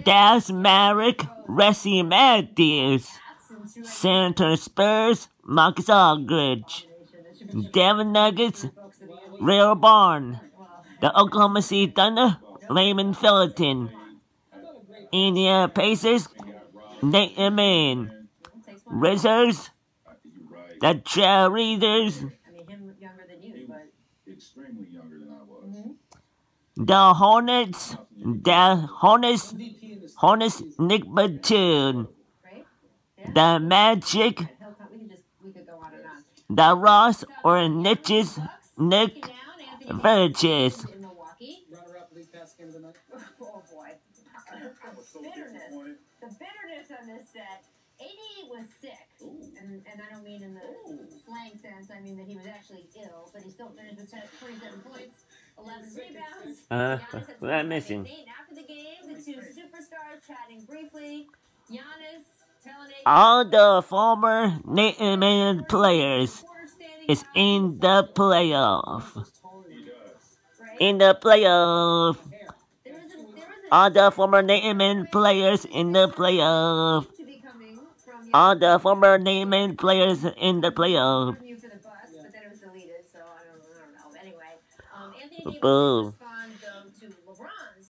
Dallas Maverick, Wesley Matthews. San Antonio Spurs, Marcus Aldridge. Denver Nuggets, Ray Barn. The Oklahoma City Thunder, Raymond Felton. Indiana Pacers, Nate McMillan. Wizards, the Cheerleaders. The Hornets, Nick Batum. The Magic, the Ross or Niches, Nick Virgis. The bitterness on this set. AD was sick, and I don't mean in the slang sense. I mean that he was actually ill, but he still finished with 27 points, 11 rebounds. What am I missing? After the game, the two superstars chatting briefly. Giannis telling AD all the former Nate McMillan players is in the playoff. In the playoff. All the former Nate McMillan players in the playoff. All the former Nate McMillan players in the playoff. but then it was deleted, so I don't know. Anyway, Anthony Boo.